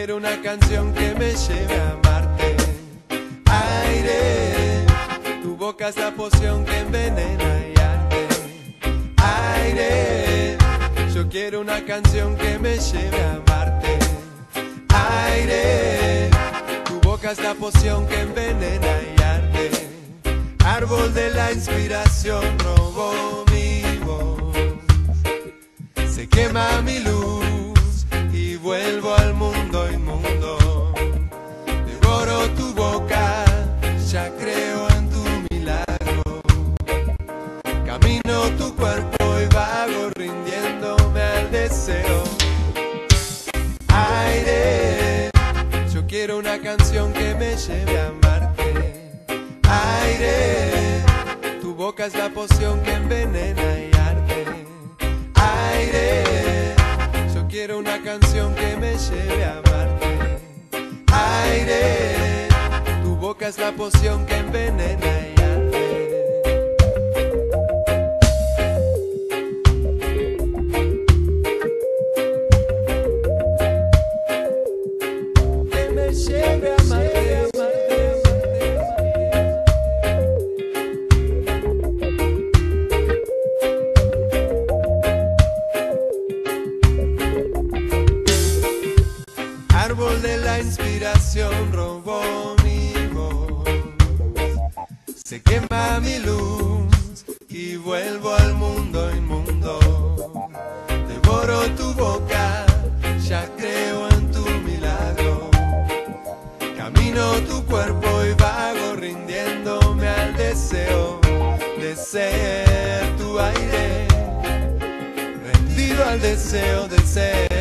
quiero una canción que me lleve a amarte. Aire, tu boca es la poción que envenena y arde. Aire, yo quiero una canción que me lleve a amarte. Aire, tu boca es la poción que envenena y arde. Árbol de la inspiración robó mi voz, se quema mi luz y vuelvo al mundo inmundo. Devoro tu boca, ya creo en tu milagro. Camino tu cuerpo y vago rindiéndome al deseo. Aire, yo quiero una canción que me lleve a amarte. Aire, tu boca es la poción que envenena y arde. Aire, yo quiero una canción que me lleve a amarte. Aire, tu boca es la poción que envenena y arde. Que me lleve a amarte. Árbol de la inspiración robó mi voz, se quema mi luz y vuelvo al mundo inmundo. Devoro tu boca, ya creo en tu milagro. Camino tu cuerpo y vago rindiéndome al deseo de ser tu aire, rendido al deseo de ser